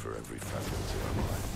for every faculty of life.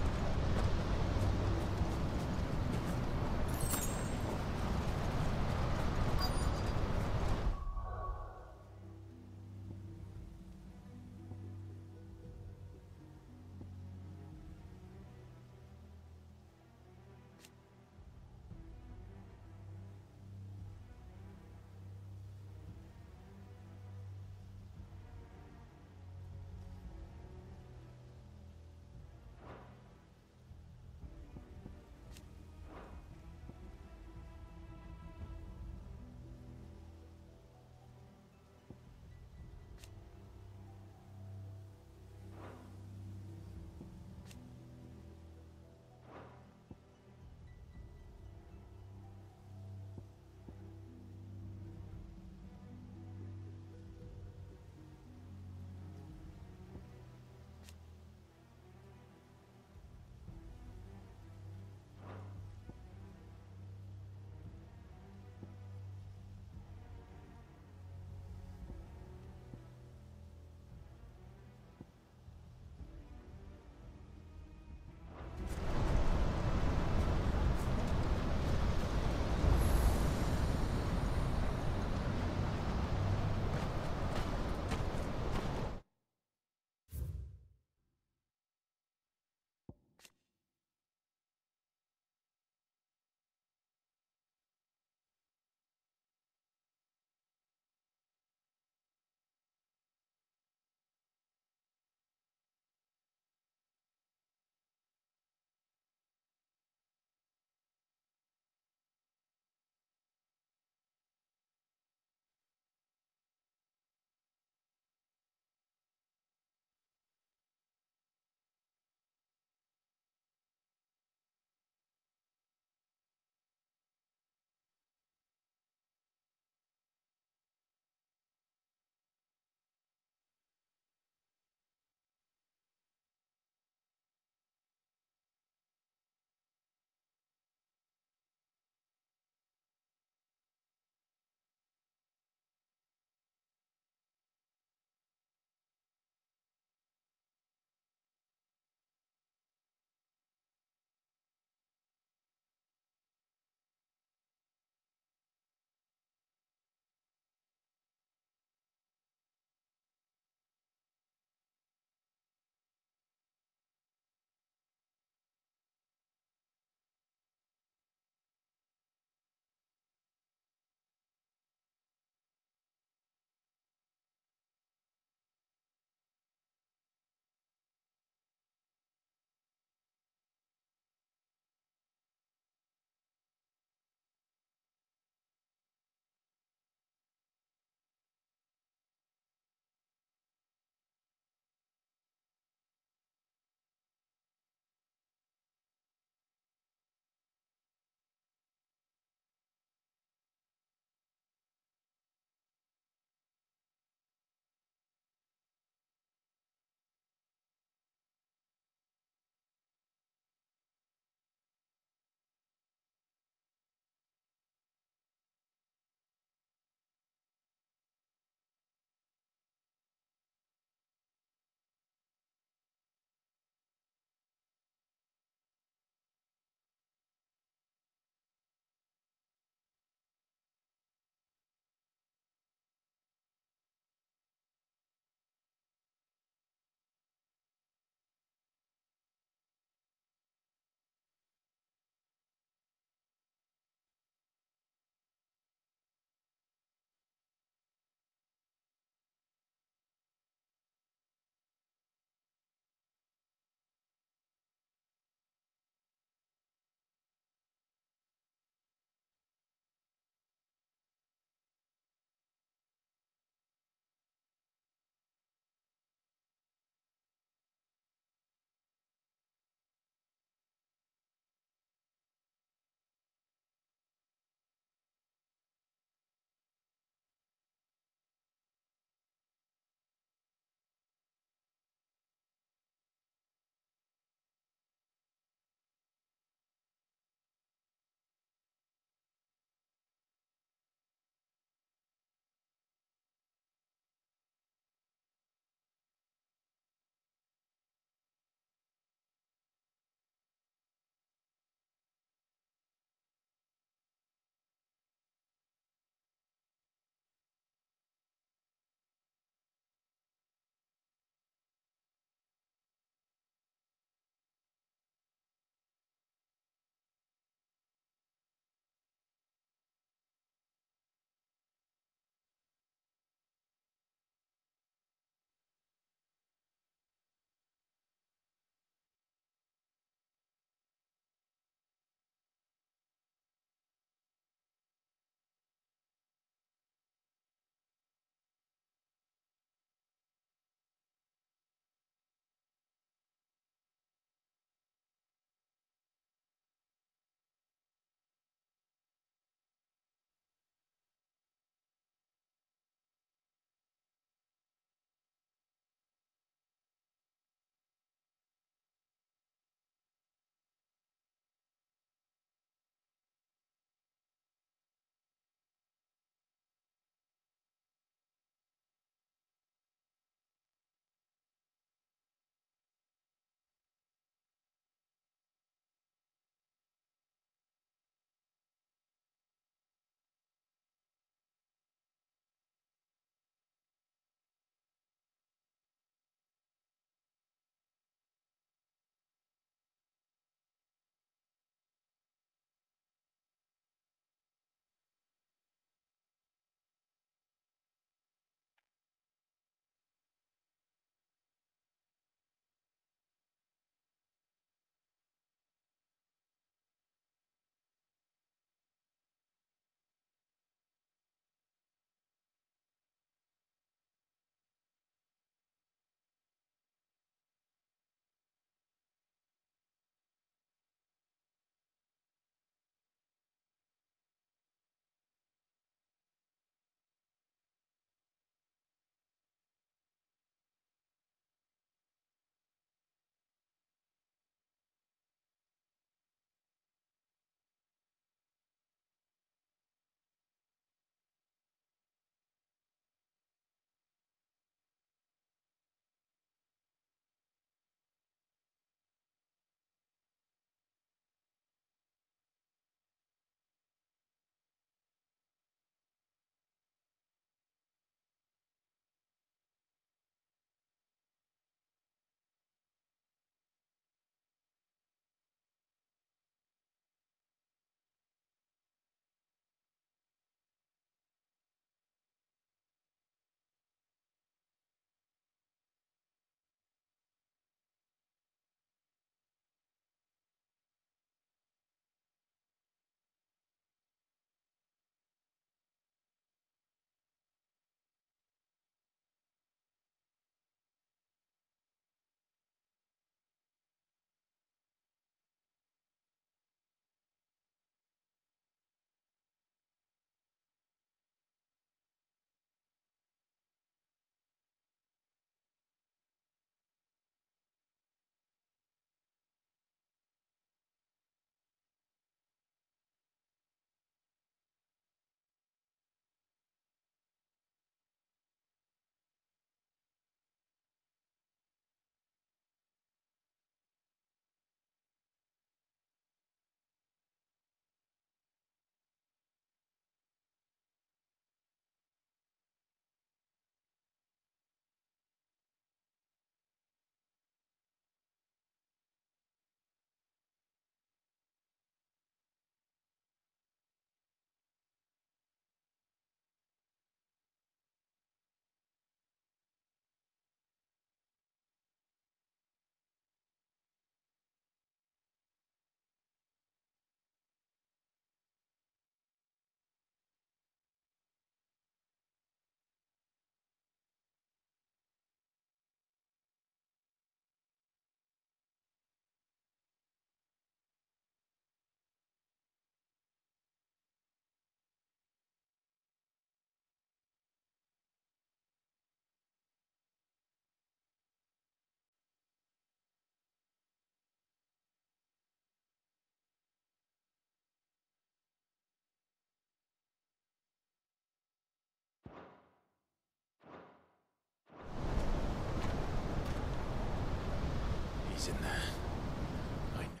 He's in there. I know.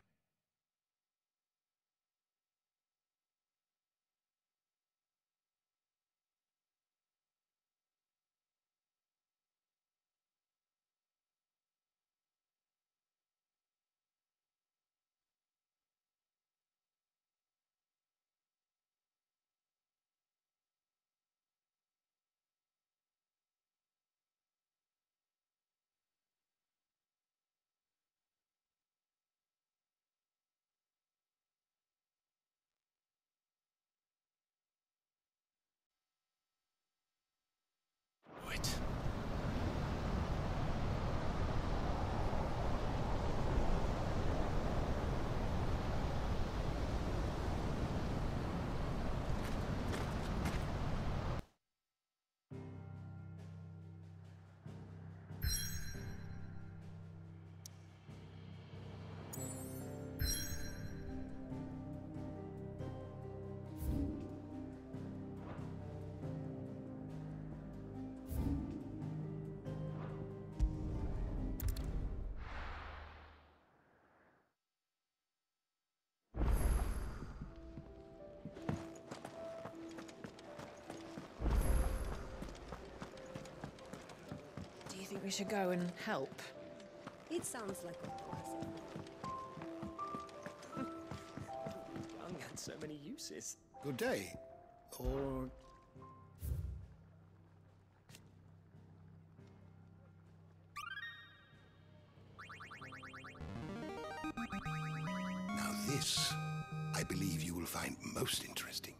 Wait. Do you think we should go and help? It sounds like a classic. Young had so many uses. Good day. Or... Now this, I believe you will find most interesting.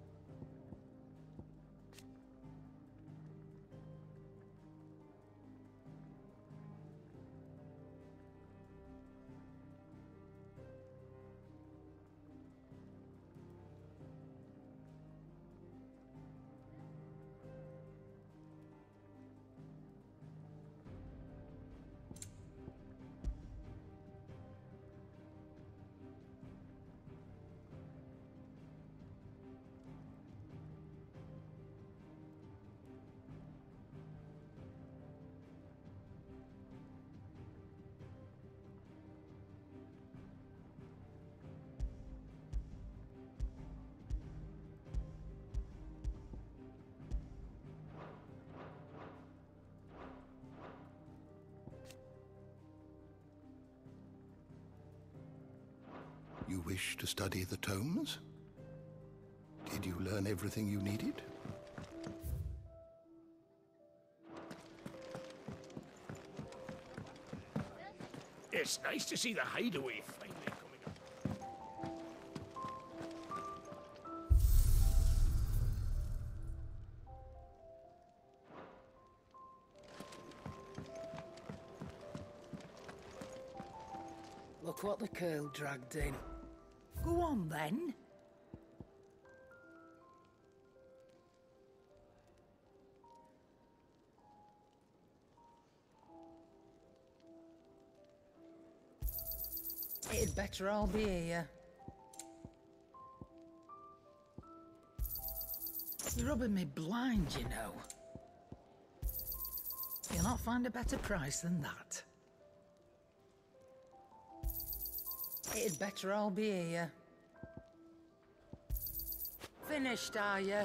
You wish to study the tomes? Did you learn everything you needed? It's nice to see the hideaway finally coming up. Look what the curl dragged in. Go on, then. It'd better all be here. You're rubbing me blind, you know. You'll not find a better price than that. It'd better all be here. Finished, are you?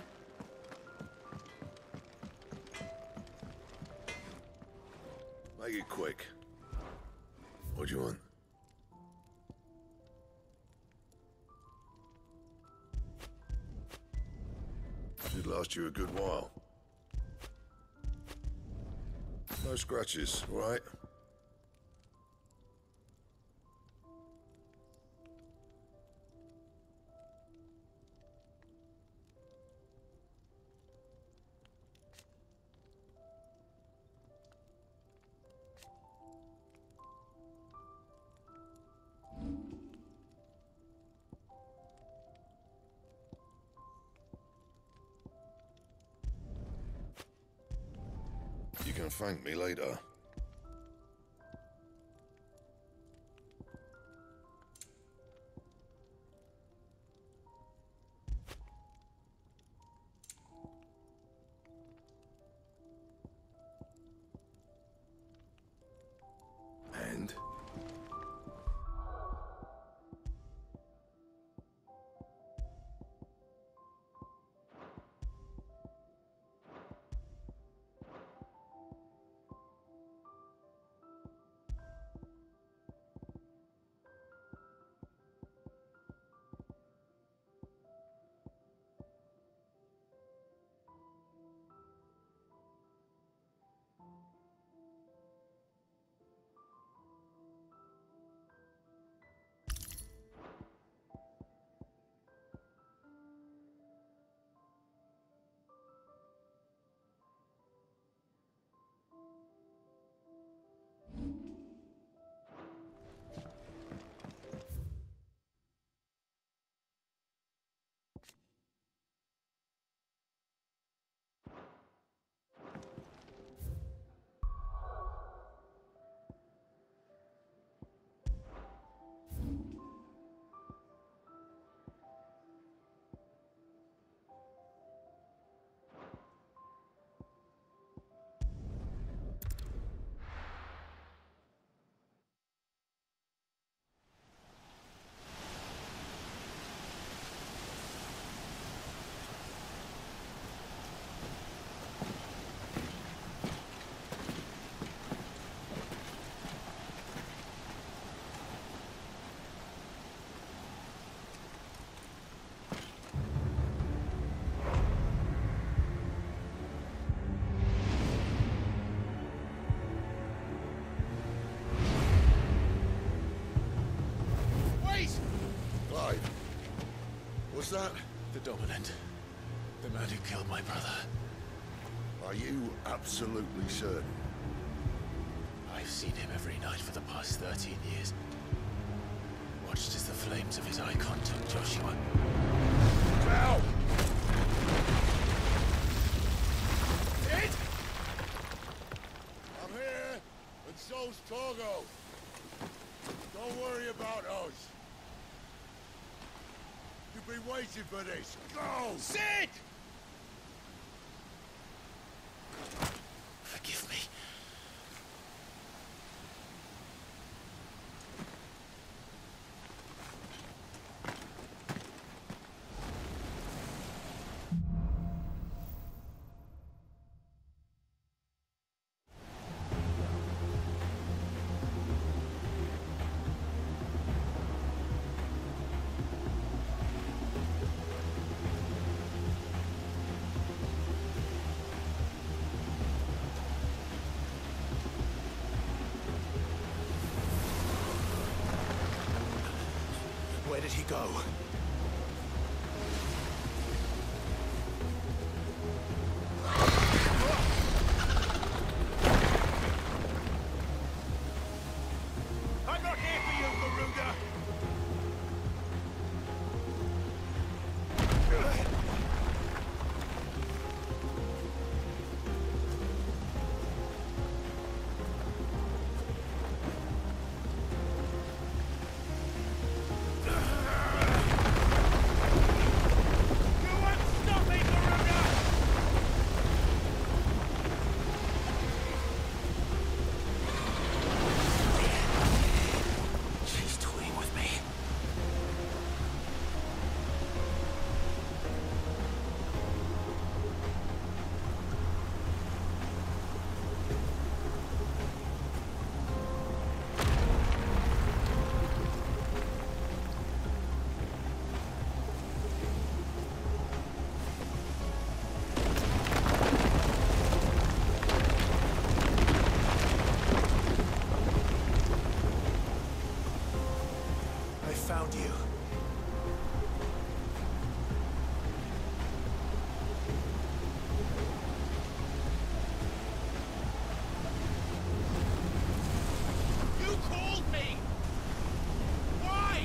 Make it quick. What do you want? Should last you a good while. No scratches, right? You can thank me later. And What's that? The Dominant. The man who killed my brother. Are you absolutely certain? I've seen him every night for the past 13 years. Watched as the flames of his icon took Joshua. Ow! Sid! I'm here, and so's Torgo. Don't worry about us. You've been waiting for this. Go! Sid! Forgive me. Where did he go? I'm not here for you, Garuda! She's toying with me. I found you. You called me! Why?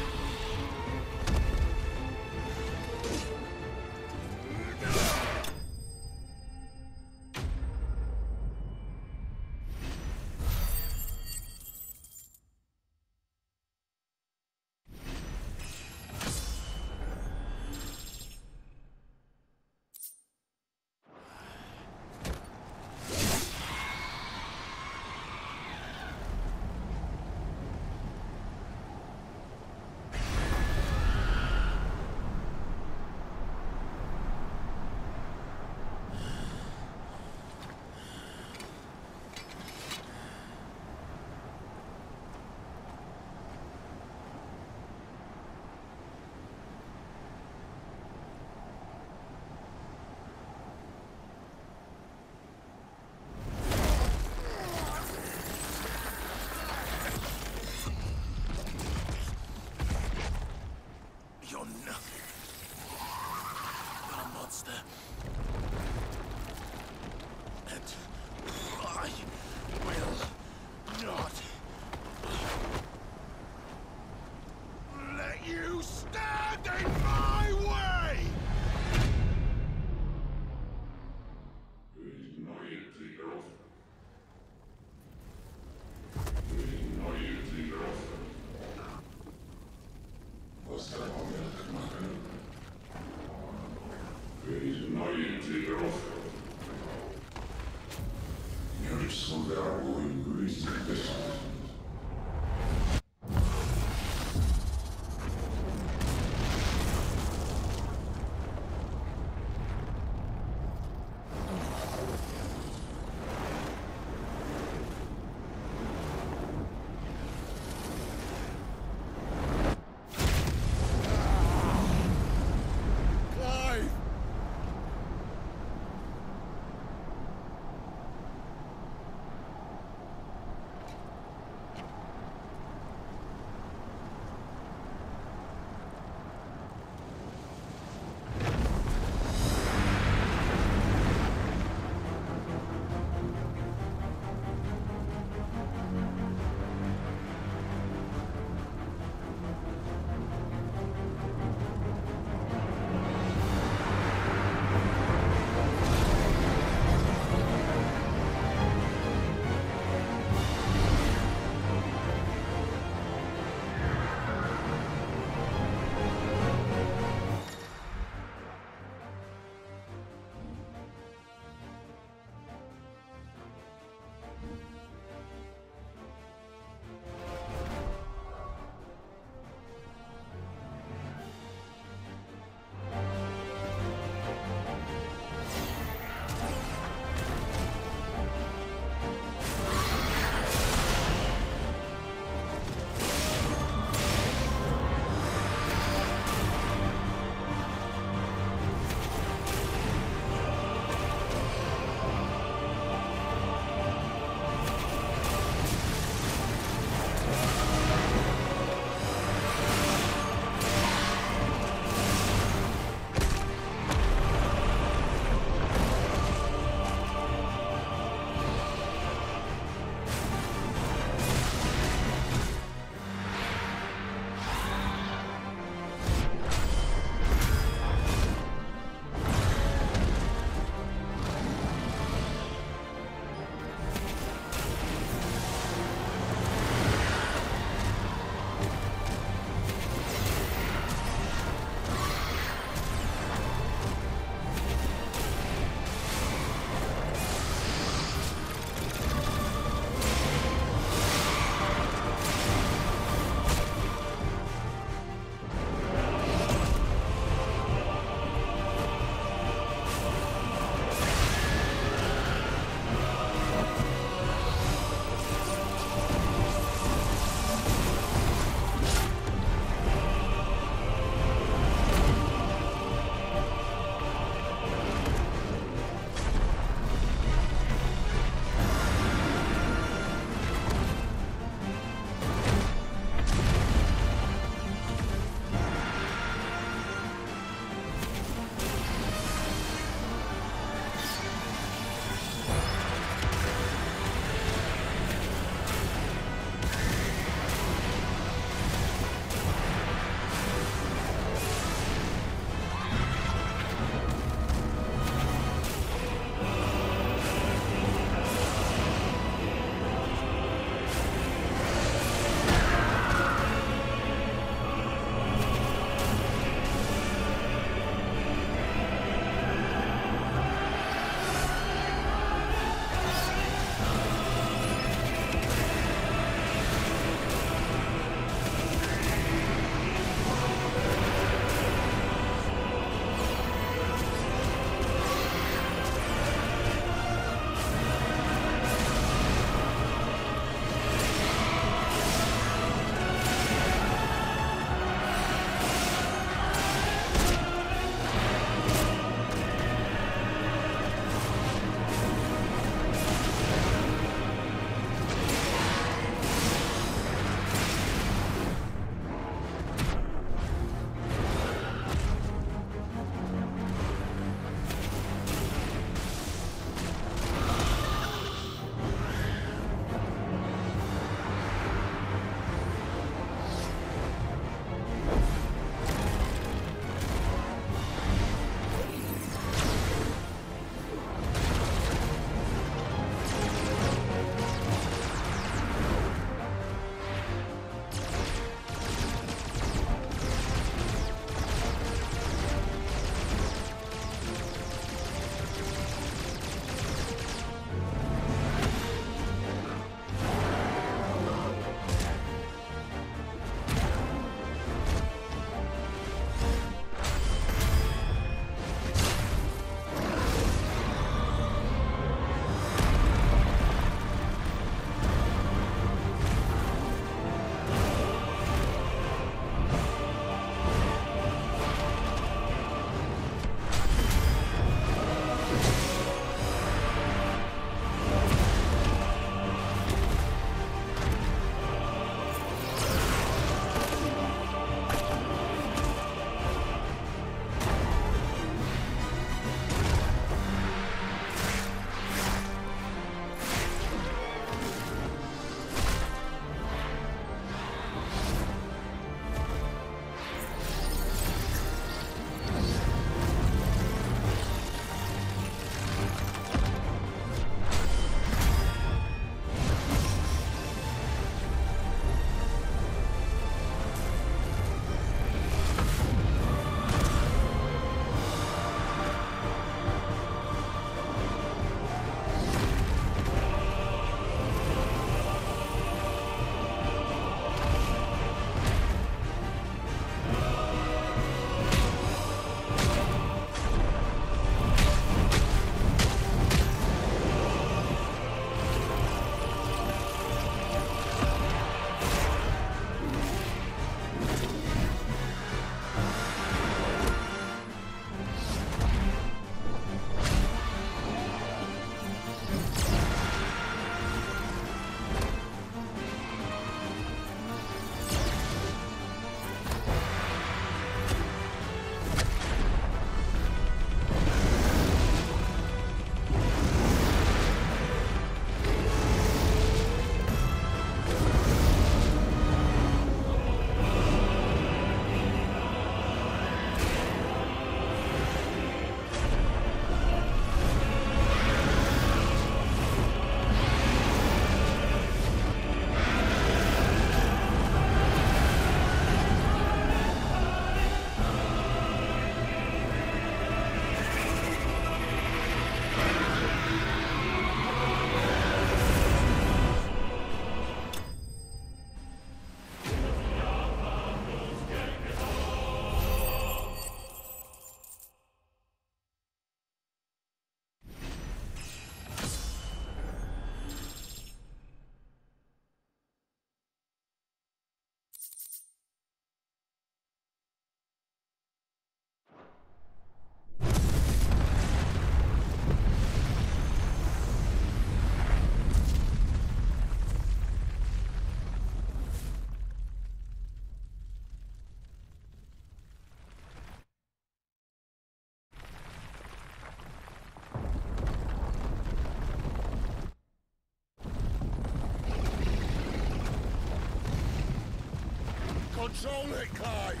Control it, Clive!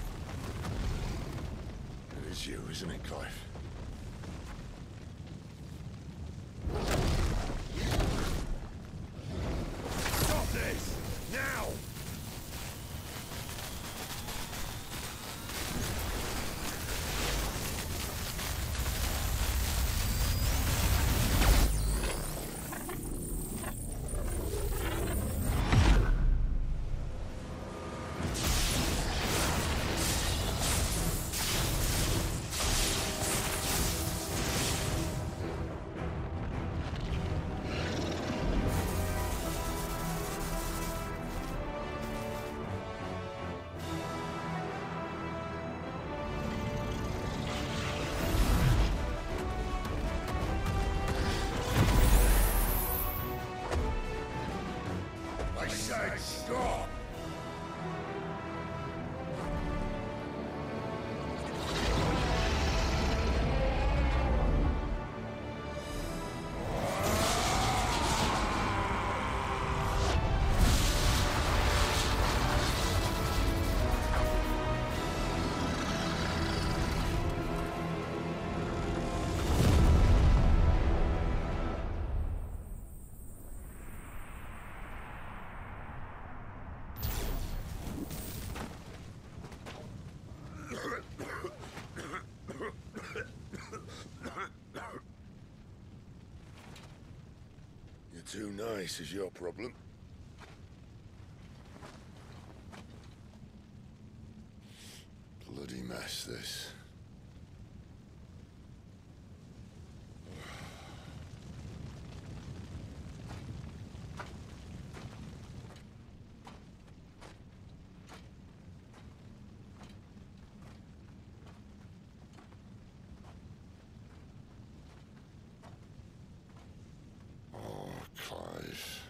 It is you, isn't it, Clive? Stop this! Now! I said stop! You're too nice is your problem. Bloody mess, this. Clive.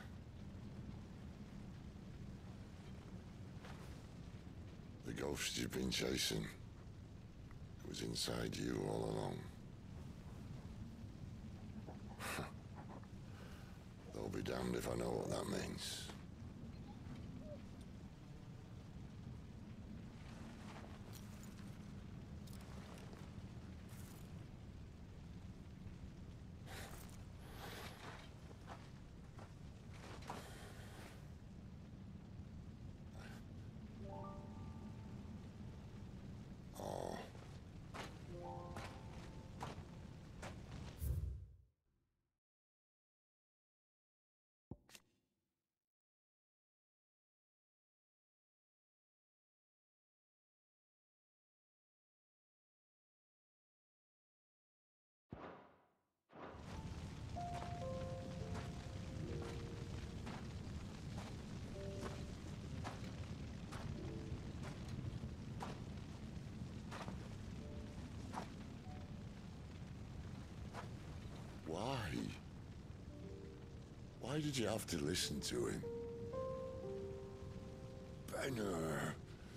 The ghost you've been chasing was inside you all along. They'll be damned if I know what that means. Why did you have to listen to him? Benner.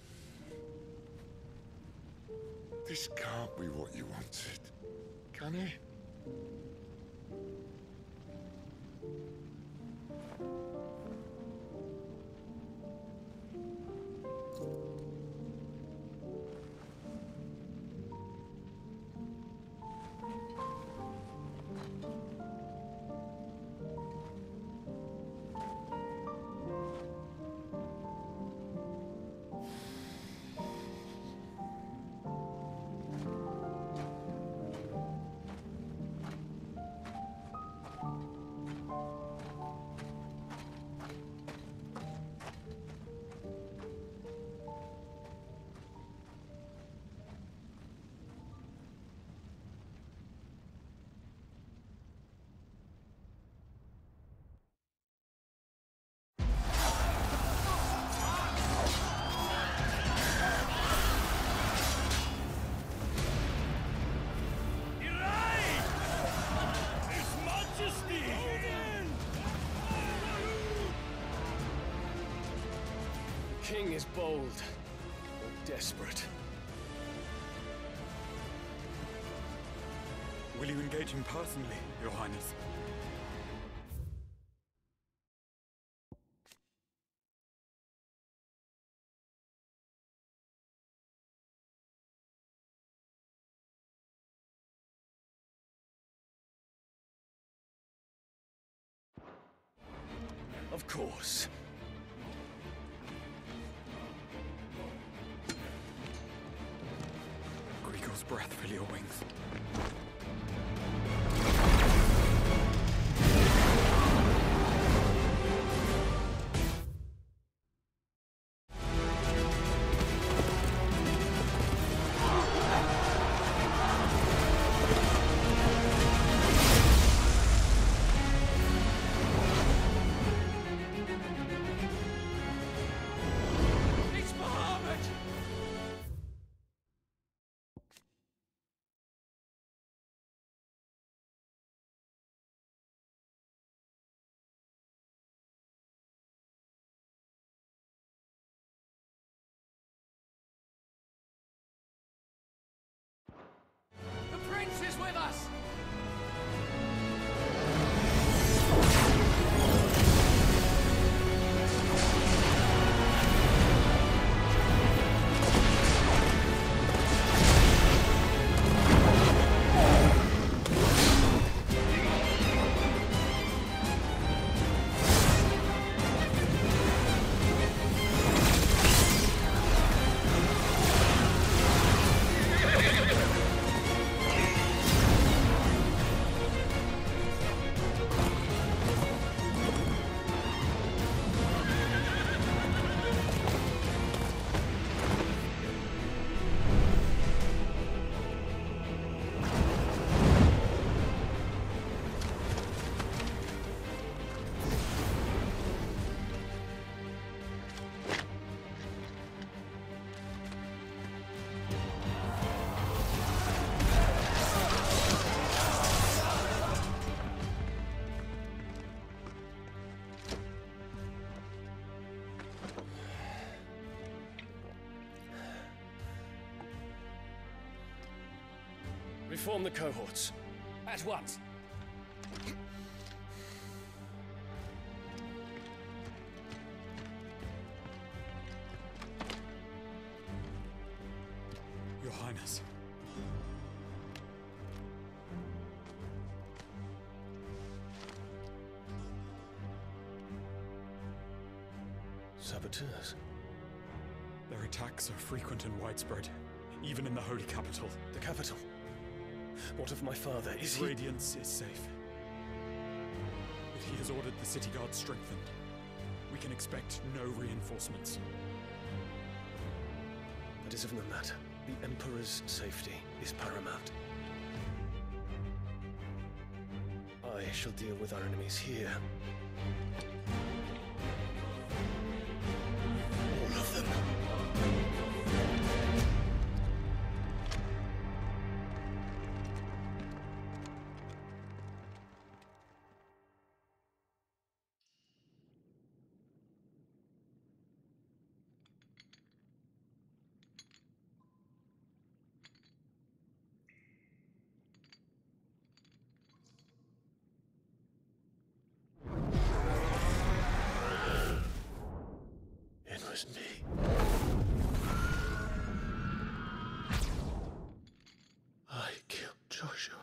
This can't be what you wanted, can it? The king is bold, or desperate. Will you engage him personally, Your Highness? Of course. Grigor's breath fill your wings. It's Bahamut! The prince is with us! Reform the cohorts. At once. Your Highness. Saboteurs. Their attacks are frequent and widespread, even in the holy capital. The capital. What of my father? Is he... Radiance is safe. But he has ordered the city guard strengthened. We can expect no reinforcements. That is of no matter. The Emperor's safety is paramount. I shall deal with our enemies here. All of them. It was me. I killed Joshua.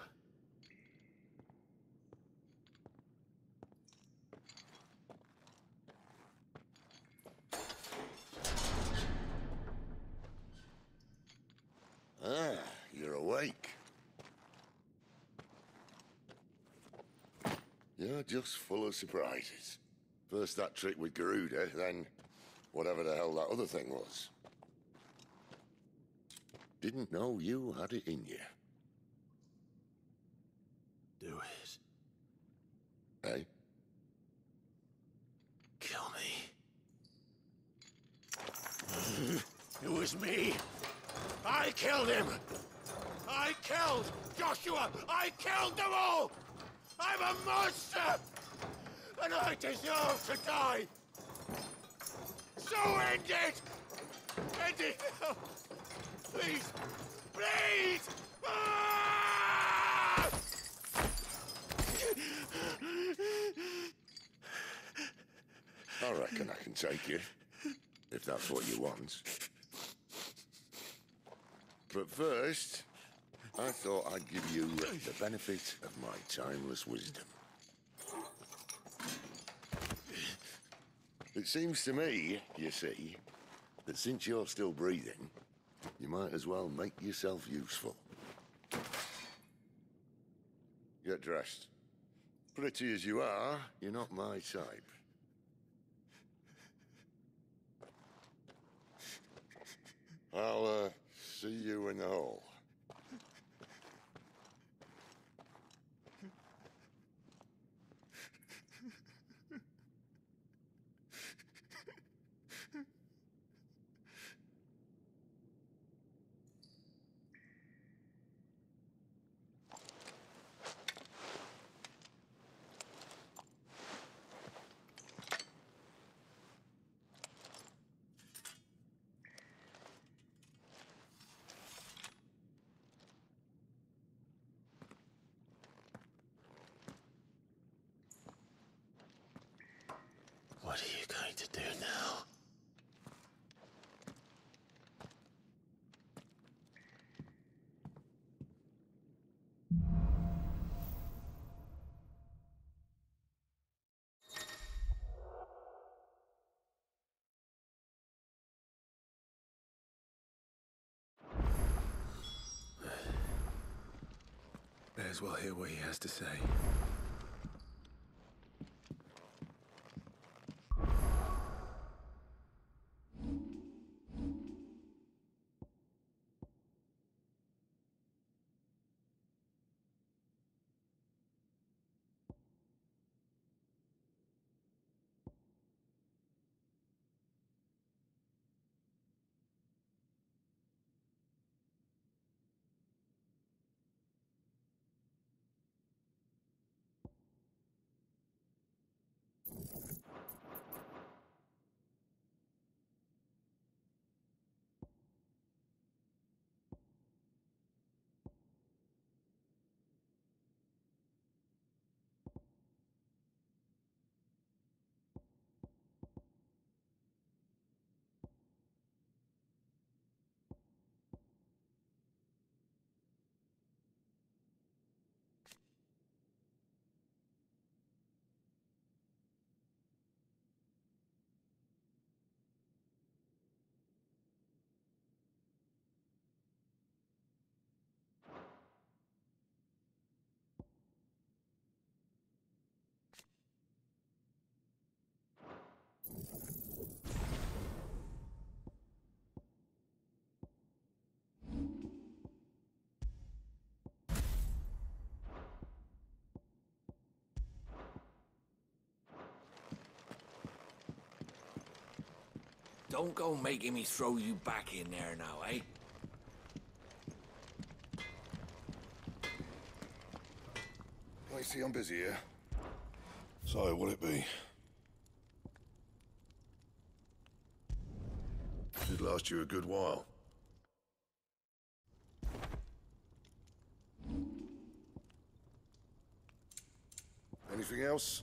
Ah, you're awake. You're just full of surprises. First that trick with Garuda, then whatever the hell that other thing was. Didn't know you had it in you. Do it. Eh? Kill me. It was me. I killed him. I killed Joshua. I killed them all. I'm a monster. And I deserve to die. So end it. End it now. Please. Please. Ah! I reckon I can take you, if that's what you want. But first, I thought I'd give you the benefit of my timeless wisdom. It seems to me, you see, that since you're still breathing, you might as well make yourself useful. Get dressed. Pretty as you are, you're not my type. I'll, see you in the hall. What are you going to do now? May as well hear what he has to say. Don't go making me throw you back in there now, eh? I see I'm busy here. So, what'll it be? Should last you a good while. Anything else?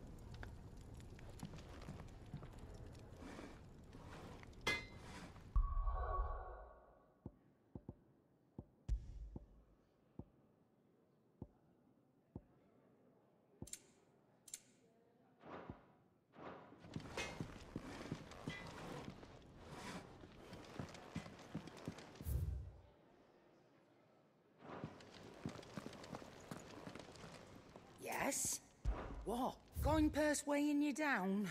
Yes? What? Goingpurse weighing you down?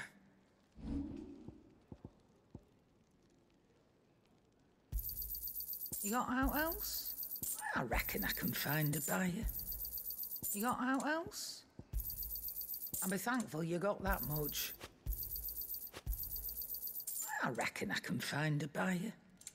You got out else? I reckon I can find a buyer. You got out else? I'll be thankful you got that much. I reckon I can find a buyer.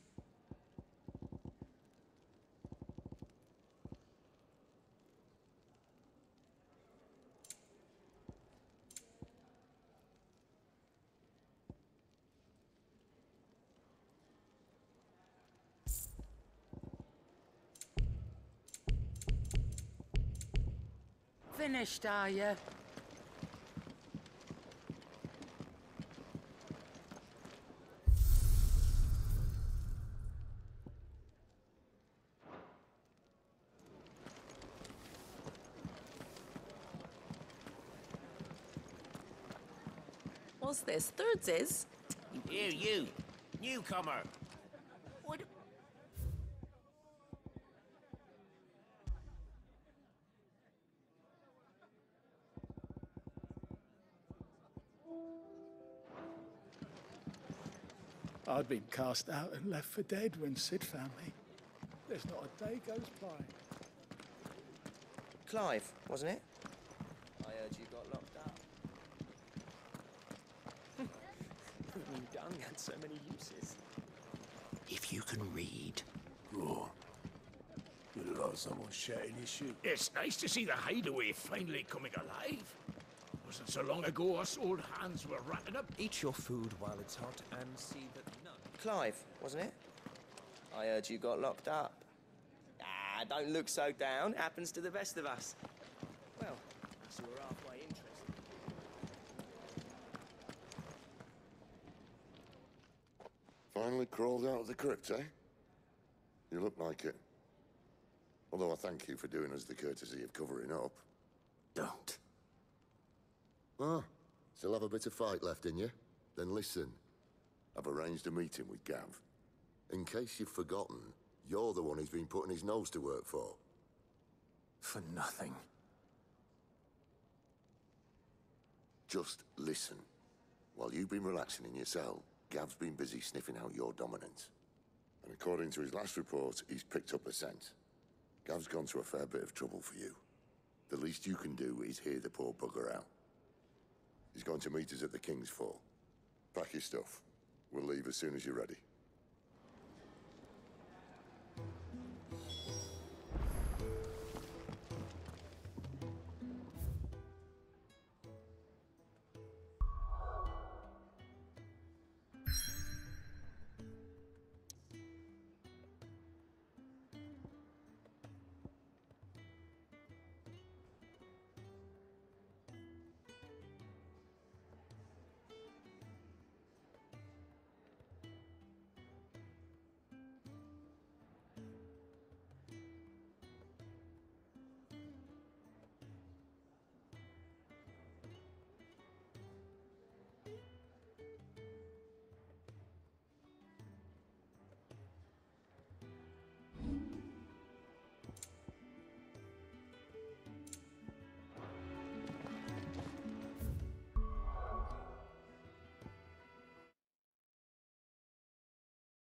Finished, are you? What's this? Thirds is? Here, you. Newcomer. What? I'd been cast out and left for dead when Sid found me. There's not a day goes by. Clive, wasn't it? I heard you got locked up. When Dung had so many uses. If you can read. Oh. Look like someone shouting his shoe. It's nice to see the hideaway finally coming alive. Wasn't so long ago us old hands were wrapping up. Eat your food while it's hot and see that none. Clive, wasn't it? I heard you got locked up. Ah, don't look so down. Happens to the best of us. Well, so we're halfway interested. Finally crawled out of the crypt, eh? You look like it. Although I thank you for doing us the courtesy of covering up. Don't. Ah, still have a bit of fight left in you? Then listen. I've arranged a meeting with Gav. In case you've forgotten, you're the one he's been putting his nose to work for. For nothing. Just listen. While you've been relaxing in your cell, Gav's been busy sniffing out your dominance. And according to his last report, he's picked up a scent. Gav's gone to a fair bit of trouble for you. The least you can do is hear the poor bugger out. He's going to meet us at the King's Fall. Pack your stuff. We'll leave as soon as you're ready.